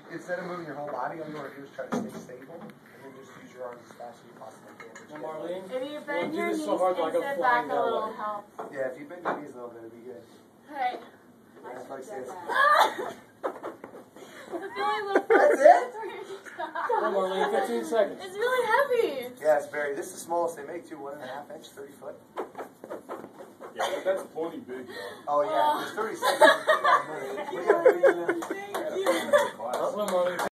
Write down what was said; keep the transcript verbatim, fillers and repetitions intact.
instead of moving your whole body, all you want to do is try to stay stable, and then just use your arms as fast as you possibly can. Now, Marlene, If you bend we'll your do knees this so hard and like I'm sit flying back a that little way. helps. Yeah, if you bend your knees a little bit, it'd be good. Hey. Yeah, that's like this. I feel like the That's it? Come on, Marlene, fifteen seconds. It's really heavy. Yeah, it's very. This is the smallest they make too. One and a half inch, thirty foot. Yeah, but that's plenty big, though. Oh yeah, there's thirty seconds. What do you have, thirty minutes? Thank you. Come on, Marlene.